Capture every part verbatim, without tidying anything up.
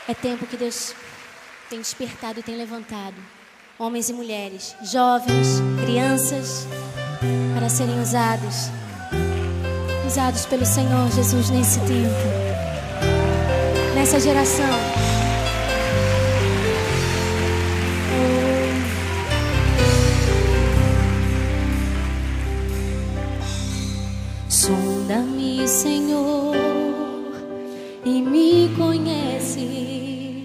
É tempo que Deus tem despertado e tem levantado homens e mulheres, jovens, crianças, para serem usados, usados pelo Senhor Jesus nesse tempo, nessa geração. Sonda-me, Senhor, e me conhece,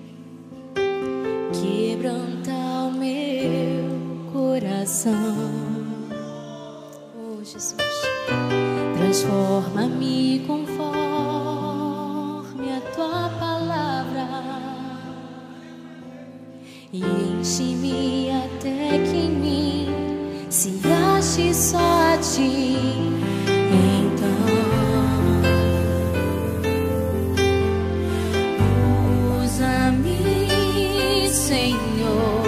quebranta o meu coração. Oh, Jesus, transforma-me conforme a tua palavra e enche-me até que em mim se ache só a ti. Senhor,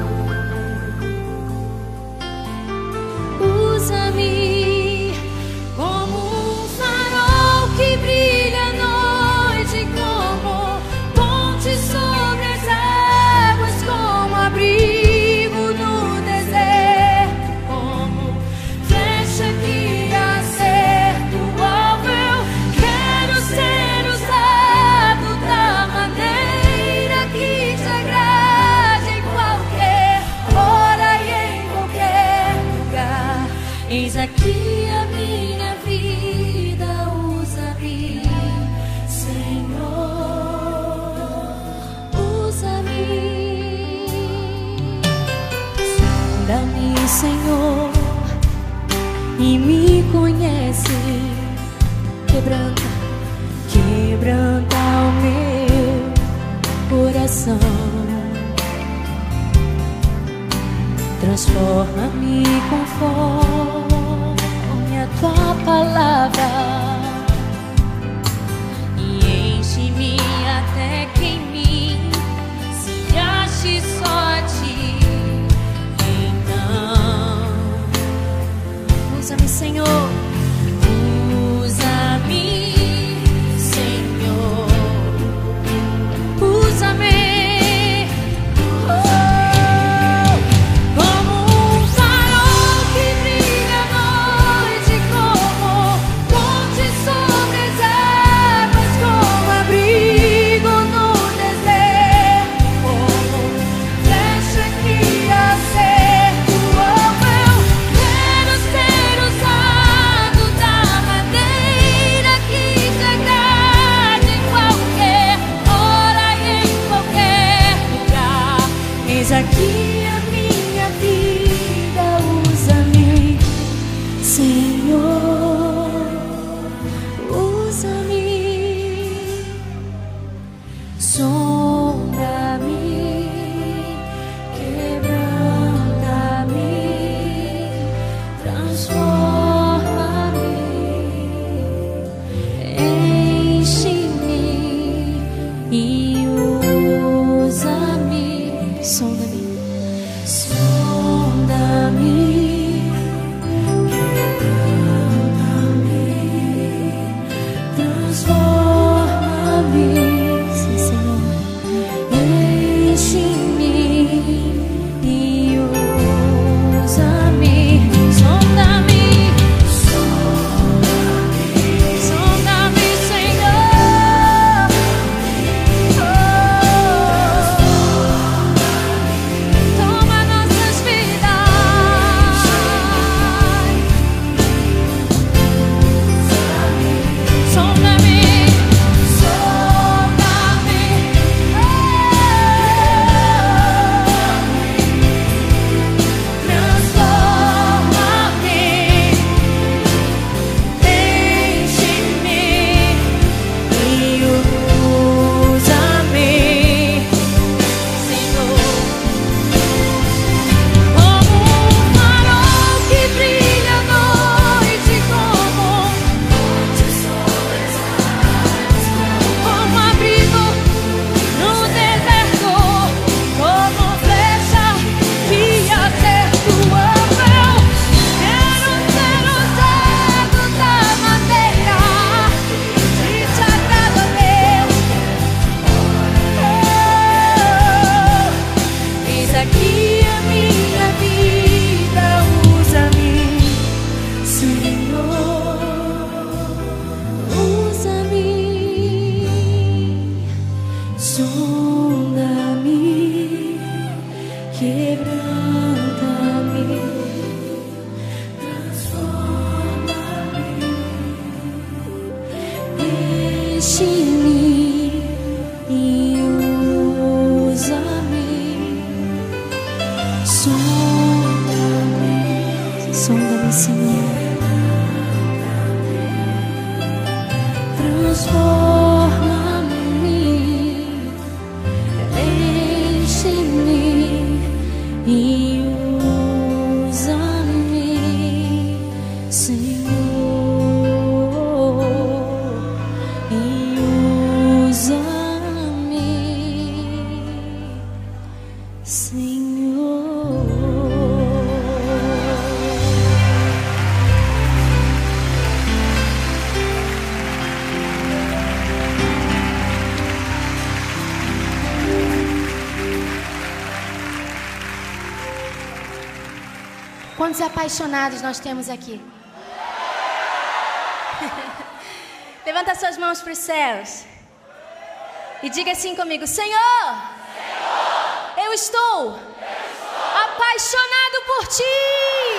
usa-me como um farol que brilha à noite, como ponte sobre as águas, como abrigo no deserto, como flecha que acerta o alvo. Eu quero ser usado da maneira que te agrada. Eis aqui a minha vida, usa-me, Senhor, usa-me. Sonda-me, Senhor, e me conhece, quebranta, quebranta o meu coração. Transforma-me conforme a tua palavra e enche-me até que em mim se ache só a ti. Então, usa-me, Senhor, usa-me, Senhor, usa-me. Aqui a minha vida, usa-me, Senhor, usa-me. Sonda-me, quebranta-me, transforma-me, enche-me e usa-me. Sonda-me, sonda-me, quebranta-me, transforma-me, sim, Senhor, enche-me e usa-me. Sonda-me, sonda-me, sonda-me, Senhor, oh, Sonda-me, quebranta-me, transforma-me, enche-me e usa-me. Sonda-me, sonda-me, Senhor, transforma-me, enche-me e usa-me, Senhor, e usa-me, Senhor. Quantos apaixonados nós temos aqui? Levanta suas mãos para os céus e diga assim comigo: Senhor, Senhor, eu estou, eu estou apaixonado por Ti.